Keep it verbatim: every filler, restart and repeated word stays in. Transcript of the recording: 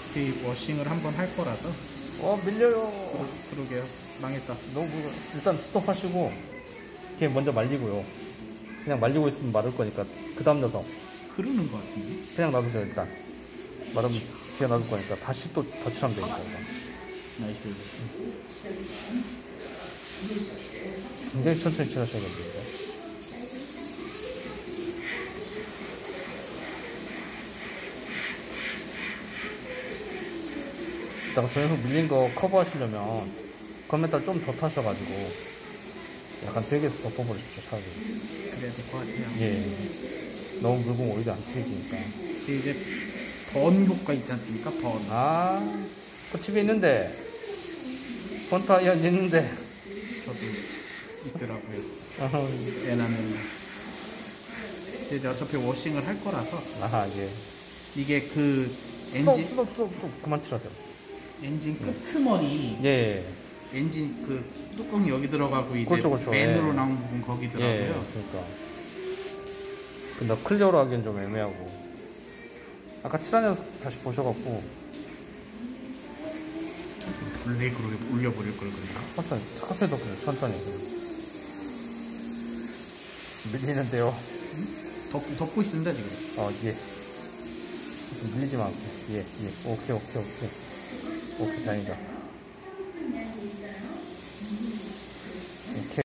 어차피 워싱을 한번 할 거라서. 어 밀려요. 그러, 그러게요. 망했다. 너무 일단 스톱하시고 걔 먼저 말리고요. 그냥 말리고 있으면 마를 거니까 그 다음 녀석 흐르는 거 같은데? 그냥 놔두세요. 일단 마르면 제가 놔둘 거니까 다시 또 덧칠하면 되니까. 나이스. 굉장히 천천히 칠하셔야겠는데. 이따가 저 녀석 밀린 거 커버하시려면 건메탈 좀 더 타셔가지고 약간 벽에서 덮어버리십시오. 차라리. 그래야 될 것 같아요. 예. 너무 물고 오히려 안 튀기니까. 이제 번 효과 있지 않습니까? 번. 아, 그 집에 있는데 번 타이언 있는데. 저도 있더라고요. 에나는 이제 어차피 워싱을 할 거라서. 아, 예. 이게 그 엔진 수업 수업 수업 그만 칠하세요. 엔진 끄트머리. 예. 엔진 그 뚜껑이 여기 들어가고 이제 그렇죠, 그렇죠. 맨으로 예. 나온 부분 거기더라고요. 예, 그러니까. 근데 클리어로 하기엔 좀 애매하고. 아까 칠한 녀석 다시 보셔갖고 블랙으로 올려버릴 걸 그랬나? 천천히, 천천히 덮으세요. 천천히. 밀리는데요. 덮, 덮고 있습니다 지금. 어, 예. 밀리지 마. 예, 예. 오케이, 오케이, 오케이. 오케이, 다행이다.